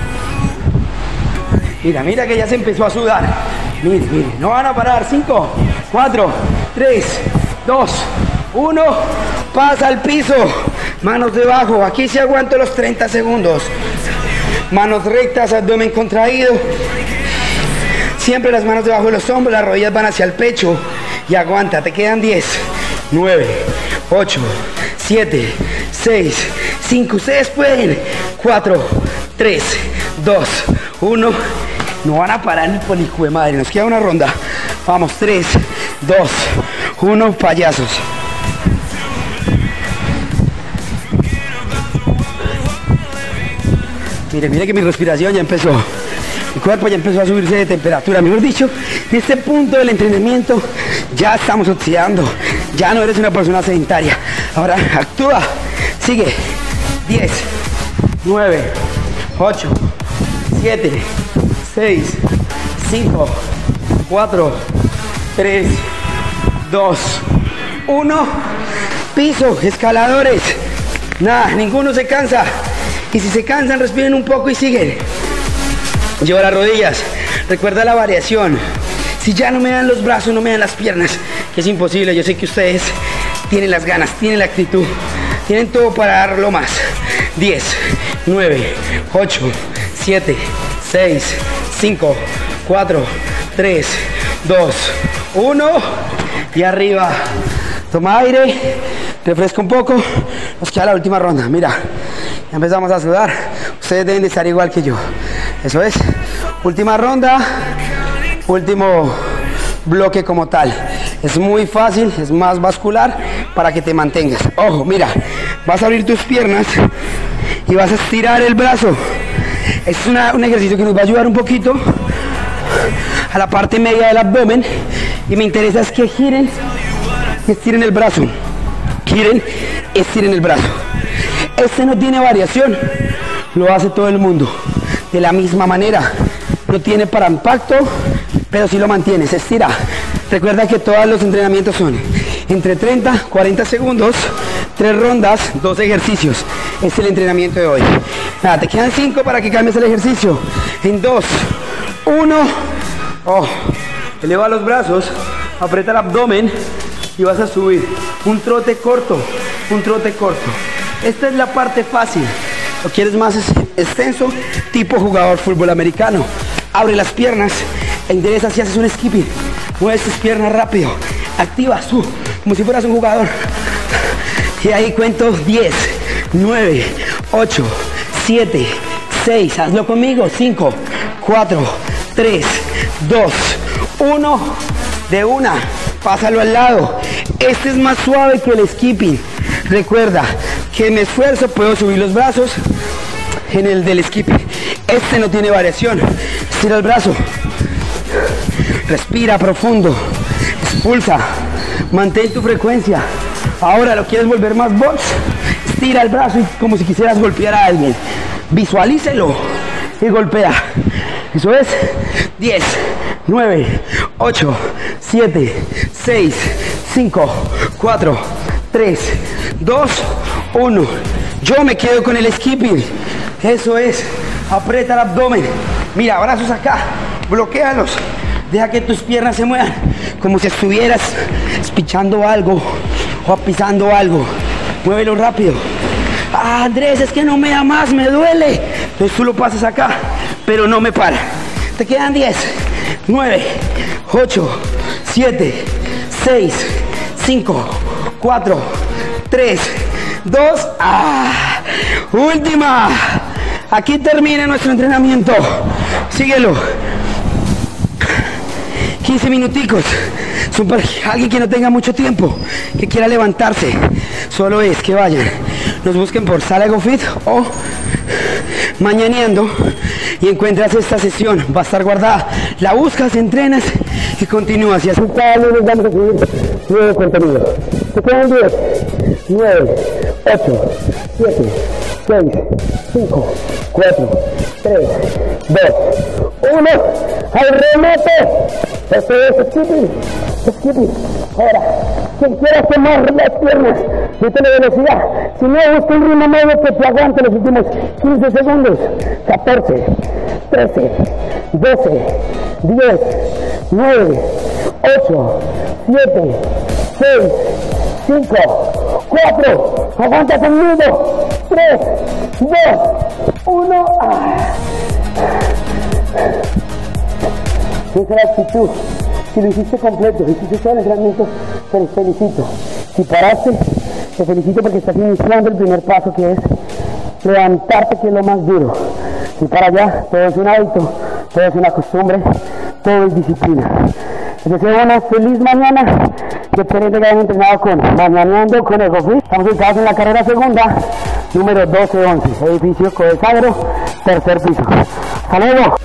Mira, mira que ya se empezó a sudar. Mire, mire, no van a parar. cinco, cuatro, tres, dos, uno. Pasa al piso. Manos debajo. Aquí sí aguanto los treinta segundos. Manos rectas, abdomen contraído. Siempre las manos debajo de los hombros, las rodillas van hacia el pecho. Y aguanta, te quedan diez, nueve, ocho, siete, seis, cinco. Ustedes pueden. cuatro, tres, dos, uno. No van a parar ni por hijo de madre. Nos queda una ronda. Vamos, tres, dos, uno. Payasos. Mire, mire que mi respiración ya empezó. Mi cuerpo ya empezó a subirse de temperatura. Mejor dicho, en este punto del entrenamiento ya estamos oxidando. Ya no eres una persona sedentaria. Ahora actúa. Sigue. diez, nueve, ocho, siete, seis, cinco, cuatro, tres, dos, uno. Piso, escaladores. Nada, ninguno se cansa. Y si se cansan, respiren un poco y siguen. Lleva las rodillas. Recuerda la variación. Si ya no me dan los brazos, no me dan las piernas, que es imposible. Yo sé que ustedes tienen las ganas, tienen la actitud, tienen todo para darlo más. diez, nueve, ocho, siete, seis, cinco, cuatro, tres, dos, uno. Y arriba. Toma aire. Refresca un poco. Nos queda la última ronda. Mira, ya empezamos a sudar. Ustedes deben de estar igual que yo. Eso es. Última ronda. Último bloque como tal. Es muy fácil, es más vascular para que te mantengas. Ojo, mira, vas a abrir tus piernas y vas a estirar el brazo. Es una, un ejercicio que nos va a ayudar un poquito a la parte media del abdomen. Y me interesa es que giren y estiren el brazo. Giren, estiren el brazo. Este no tiene variación, lo hace todo el mundo de la misma manera. No tiene para impacto, pero sí lo mantiene, se estira. Recuerda que todos los entrenamientos son entre treinta, cuarenta segundos, tres rondas, dos ejercicios. Es el entrenamiento de hoy. Nada, te quedan cinco para que cambies el ejercicio. En dos, uno. Oh, eleva los brazos, aprieta el abdomen y vas a subir. Un trote corto, un trote corto. Esta es la parte fácil. ¿Lo quieres más extenso? Tipo jugador fútbol americano. Abre las piernas, enderezas y haces un skipping. Mueves tus piernas rápido. Activas tú, como si fueras un jugador. Y ahí cuento diez, nueve, ocho, siete, seis. Hazlo conmigo. cinco, cuatro, tres, dos, uno. De una. Pásalo al lado. Este es más suave que el skipping. Recuerda que me esfuerzo, puedo subir los brazos en el del skipping. Este no tiene variación. Estira el brazo. Respira profundo. Expulsa. Mantén tu frecuencia. Ahora lo quieres volver más box. Estira el brazo y como si quisieras golpear a alguien. Visualícelo y golpea. Eso es. diez, nueve, ocho, siete, seis, cinco, cuatro, tres, dos, uno. Yo me quedo con el skipping. Eso es. Aprieta el abdomen. Mira, brazos acá. Bloquéalos. Deja que tus piernas se muevan como si estuvieras espichando algo o pisando algo. Muévelo rápido. Ah, Andrés, es que no me da más, me duele. Entonces tú lo pasas acá, pero no me para. Te quedan diez, nueve, ocho, siete, seis, cinco, cuatro, tres, dos. ¡Ah! Última. Aquí termina nuestro entrenamiento. Síguelo. quince minuticos. Son para alguien que no tenga mucho tiempo, que quiera levantarse. Solo es que vayan, nos busquen por Sala EgoFit o Mañaneando y encuentras esta sesión. Va a estar guardada. La buscas, entrenas y continúas. Y así cada lunes vamos a subir nuevo contenido. Te quedan diez, nueve, ocho, siete, seis, cinco, cuatro, tres, dos, uno. ¡Al remate! Eso es skipping, skipping. Ahora, quien quiera quemar las piernas, métele velocidad. Si no, busca un ritmo medio que te aguante los últimos quince segundos. catorce, trece, doce, diez, nueve, ocho, siete, seis, cinco, cuatro, aguanta conmigo, tres, dos, uno. Ah. Esa es la actitud. Si lo hiciste completo, hiciste todo el entrenamiento, te felicito. Si paraste, te felicito porque estás iniciando el primer paso, que es levantarte, que es lo más duro. Si para allá, todo es un hábito, todo es una costumbre, todo es disciplina. Les deseo una feliz mañana. Qué excelente que hayan entrenado con Mañaneando con EgoFit. Estamos ubicados en la carrera segunda, número doce once, edificio Codesagro, tercer piso. ¡Hasta luego!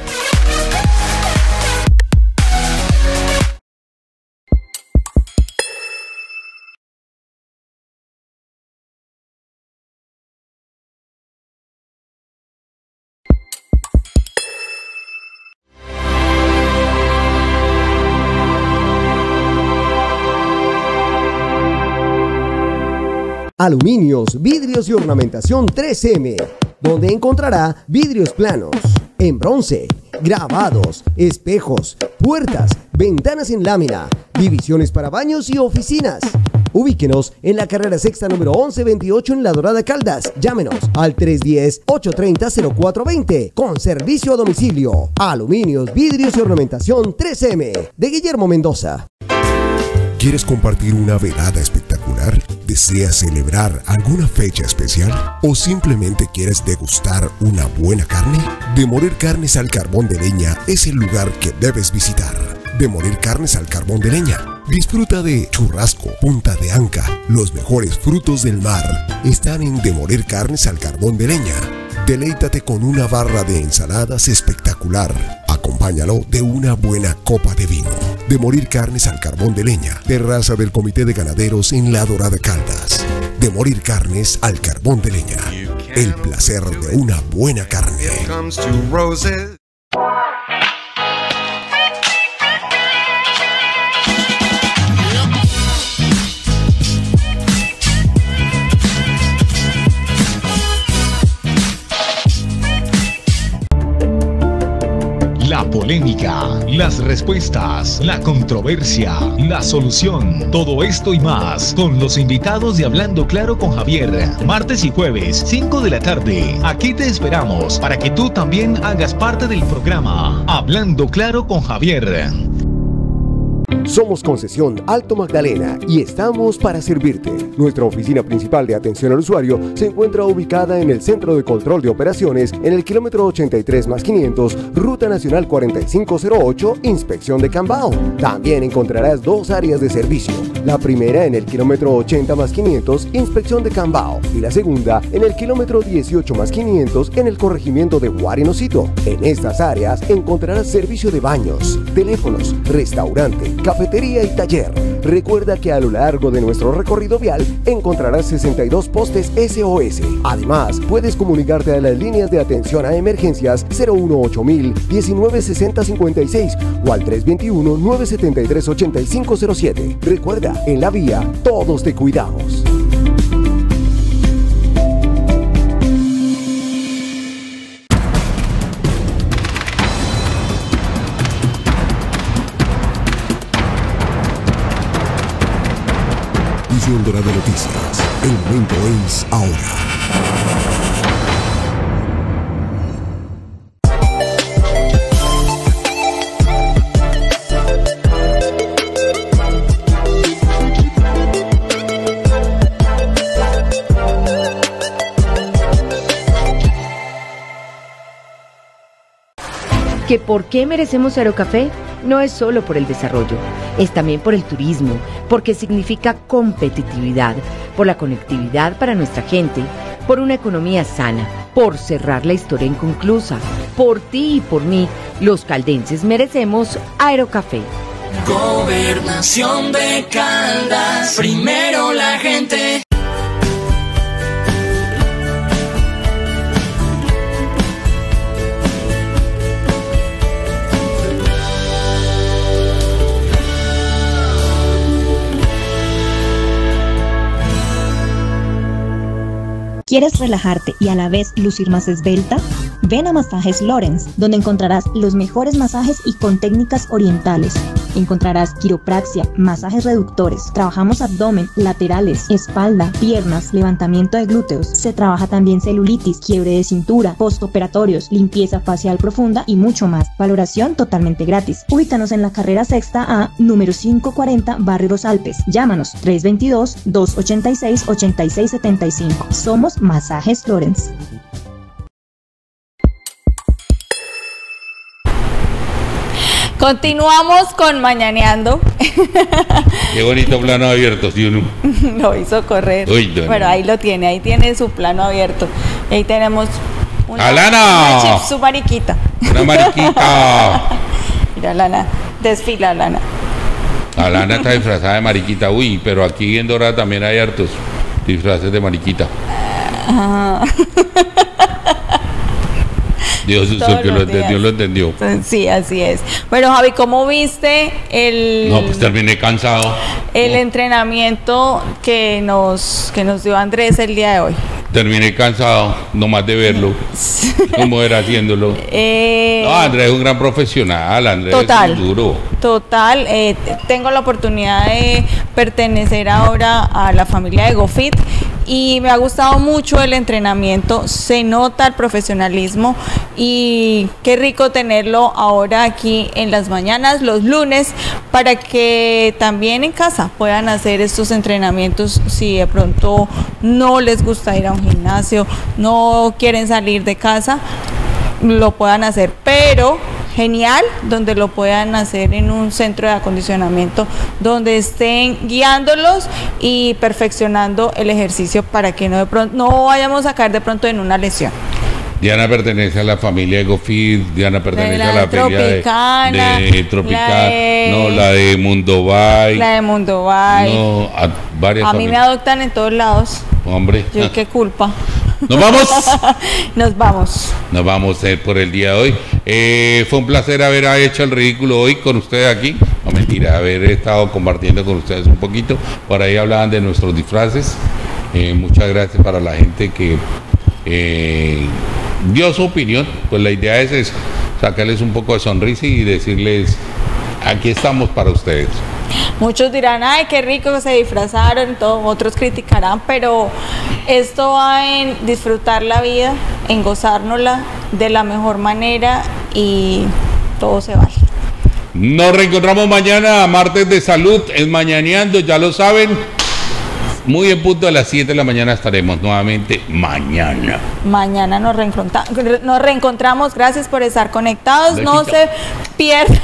Aluminios, vidrios y ornamentación tres eme, donde encontrará vidrios planos, en bronce, grabados, espejos, puertas, ventanas en lámina, divisiones para baños y oficinas. Ubíquenos en la carrera sexta número once veintiocho en La Dorada, Caldas. Llámenos al tres uno cero, ocho tres cero, cero cuatro dos cero con servicio a domicilio. Aluminios, vidrios y ornamentación tres eme de Guillermo Mendoza. ¿Quieres compartir una velada espectacular? ¿Deseas celebrar alguna fecha especial? ¿O simplemente quieres degustar una buena carne? De Morir Carnes al Carbón de Leña es el lugar que debes visitar. De Morir Carnes al Carbón de Leña. Disfruta de churrasco, punta de anca, los mejores frutos del mar. Están en De Morir Carnes al Carbón de Leña. Deleítate con una barra de ensaladas espectacular. Acompáñalo de una buena copa de vino. De Morir Carnes al Carbón de Leña. Terraza del Comité de Ganaderos en La Dorada, Caldas. De Morir Carnes al Carbón de Leña. El placer de una buena carne. La polémica, las respuestas, la controversia, la solución, todo esto y más con los invitados de Hablando Claro con Javier, martes y jueves, cinco de la tarde. Aquí te esperamos para que tú también hagas parte del programa Hablando Claro con Javier. Somos Concesión Alto Magdalena y estamos para servirte. Nuestra oficina principal de atención al usuario se encuentra ubicada en el Centro de Control de Operaciones en el kilómetro ochenta y tres más quinientos, Ruta Nacional cuarenta y cinco cero ocho, Inspección de Cambao. También encontrarás dos áreas de servicio. La primera en el kilómetro ochenta más quinientos, Inspección de Cambao, y la segunda en el kilómetro dieciocho más quinientos en el corregimiento de Guarinocito. En estas áreas encontrarás servicio de baños, teléfonos, restaurante, cafetería y taller. Recuerda que a lo largo de nuestro recorrido vial encontrarás sesenta y dos postes ese o ese. Además, puedes comunicarte a las líneas de atención a emergencias cero uno ocho mil, diecinueve sesenta cincuenta y seis o al tres veintiuno, nueve setenta y tres, ochenta y cinco cero siete. Recuerda, en la vía todos te cuidamos. Dorada Noticias. El momento es ahora. ¿Que por qué merecemos Aerocafé? No es solo por el desarrollo, es también por el turismo, porque significa competitividad, por la conectividad para nuestra gente, por una economía sana, por cerrar la historia inconclusa. Por ti y por mí, los caldenses merecemos Aerocafé. Gobernación de Caldas, primero la gente. ¿Quieres relajarte y a la vez lucir más esbelta? Ven a Masajes Lorenz, donde encontrarás los mejores masajes y con técnicas orientales. Encontrarás quiropraxia, masajes reductores, trabajamos abdomen, laterales, espalda, piernas, levantamiento de glúteos. Se trabaja también celulitis, quiebre de cintura, postoperatorios, limpieza facial profunda y mucho más. Valoración totalmente gratis. Ubícanos en la carrera sexta A, número quinientos cuarenta, Barrio Los Alpes. Llámanos tres dos dos, dos ocho seis, ocho seis siete cinco. Somos Masajes Lorenz. Continuamos con Mañaneando. Qué bonito plano abierto, ¿sí o no? Lo hizo correr. Uy, no, Pero no. ahí lo tiene, ahí tiene su plano abierto. Y ahí tenemos una, ¡Alana! una chip, su mariquita. Una mariquita. Mira, Lana, desfila, Lana. Alana está disfrazada de mariquita. Uy, pero aquí en Dorada también hay hartos disfraces de mariquita. Ah. Dios, Todos el que lo los entendió, días. lo entendió. Sí, así es. Bueno, Javi, ¿cómo viste el, No, pues terminé cansado. el entrenamiento que nos, que nos dio Andrés el día de hoy? Terminé cansado, nomás de verlo. Cómo era haciéndolo. Eh, No, Andrés es un gran profesional, Andrés Total. es muy duro. Total, eh, tengo la oportunidad de pertenecer ahora a la familia de GoFit y me ha gustado mucho el entrenamiento, se nota el profesionalismo y qué rico tenerlo ahora aquí en las mañanas, los lunes, para que también en casa puedan hacer estos entrenamientos si de pronto no les gusta ir a un gimnasio, no quieren salir de casa, lo puedan hacer, pero genial donde lo puedan hacer en un centro de acondicionamiento donde estén guiándolos y perfeccionando el ejercicio para que no de pronto no vayamos a caer de pronto en una lesión. Diana pertenece a la familia de GoFit, Diana pertenece la a la de familia de, Tropicana, de Tropical, la de- no, la de Mundo Bike, La de Mundo Bike. no, a varias A mí me familias. adoptan en todos lados. Hombre, Yo qué culpa. nos vamos. Nos vamos. Nos vamos eh, por el día de hoy. Eh, fue un placer haber hecho el ridículo hoy con ustedes aquí. No mentira, haber estado compartiendo con ustedes un poquito. Por ahí hablaban de nuestros disfraces. Eh, muchas gracias para la gente que eh, dio su opinión. Pues la idea es eso, sacarles un poco de sonrisa y decirles, aquí estamos para ustedes. Muchos dirán, ay, qué rico que se disfrazaron, todo, otros criticarán, pero esto va en disfrutar la vida, en gozárnosla de la mejor manera y todo se vale. Nos reencontramos mañana, martes de salud, en Mañaneando, ya lo saben. Muy en punto a las siete de la mañana estaremos nuevamente mañana. Mañana nos, reencontra- nos reencontramos, gracias por estar conectados, no Besito. se pierdan.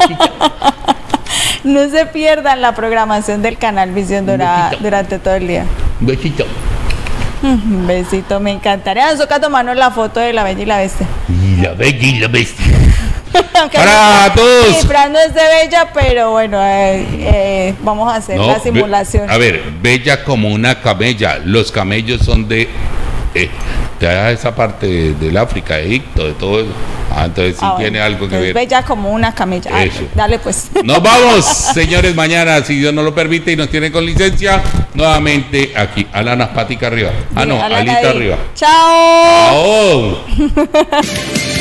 No se pierdan la programación del canal Visión Dorada durante todo el día. Un besito. Un besito, me encantaría. Nos toca tomarnos la foto de la Bella y la Bestia. Y la bella y la bestia. Aunque Para no- todos. Mi disfraz no es de Bella, pero bueno, eh, eh, vamos a hacer No, la simulación. be- a ver, bella como una camella. Los camellos son de eh, de esa parte de- del África, de Egipto, de todo eso. Ah, entonces sí Ah, bueno. tiene algo que Entonces, ver. Bella como una camella. Ah, Eso. dale pues. Nos vamos, señores, mañana, si Dios nos lo permite y nos tiene con licencia, nuevamente aquí. Alana, patica arriba. Ah, no, Alana alita ahí. arriba. Chao. Chao.